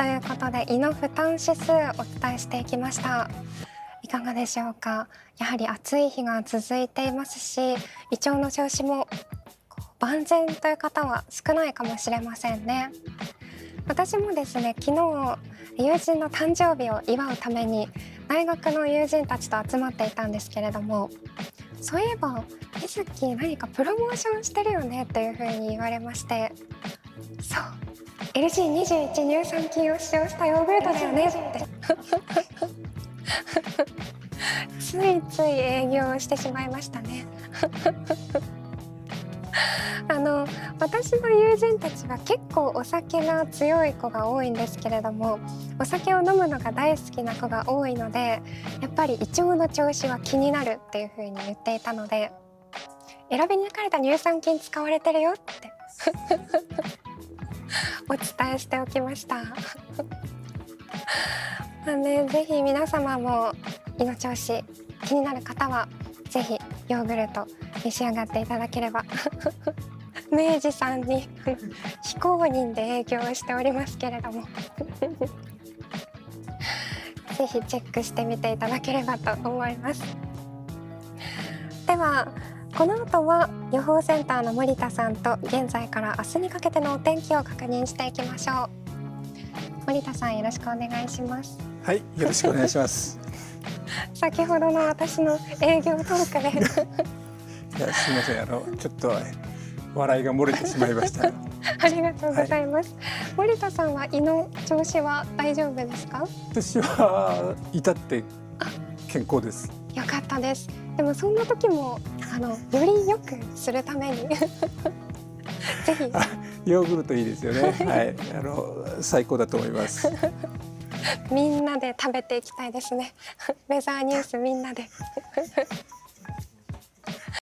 ということで胃の負担指数お伝えしていきました。いかがでしょうか。やはり暑い日が続いていますし、胃腸の調子も万全という方は少ないかもしれませんね。私もですね、昨日友人の誕生日を祝うために大学の友人たちと集まっていたんですけれども、そういえばみずき何かプロモーションしてるよねっていう風に言われまして、そう LG21 乳酸菌を使用したヨーグルトだよねってついつい営業をしてしまいましたね私の友人たちは結構お酒が強い子が多いんですけれども、お酒を飲むのが大好きな子が多いので、やっぱり胃腸の調子は気になるっていう風に言っていたので、選び抜かれた乳酸菌使われてるよってお伝えしておきましたぜひ皆様も胃の調子気になる方はぜひヨーグルト召し上がっていただければ明治さんに非公認で営業をしておりますけれどもぜひチェックしてみていただければと思います。ではこの後は予報センターの森田さんと現在から明日にかけてのお天気を確認していきましょう。森田さん、よろしくお願いします。 はい、よろしくお願いします先ほどの私の営業トークでいや、すみません、ちょっと笑いが漏れてしまいましたありがとうございます、森田さんは胃の調子は大丈夫ですか？ 私は至って健康です。 よかったです。でもそんな時もより良くするためにぜひヨーグルトいいですよねはい最高だと思いますみんなで食べていきたいですねウェザーニュースみんなで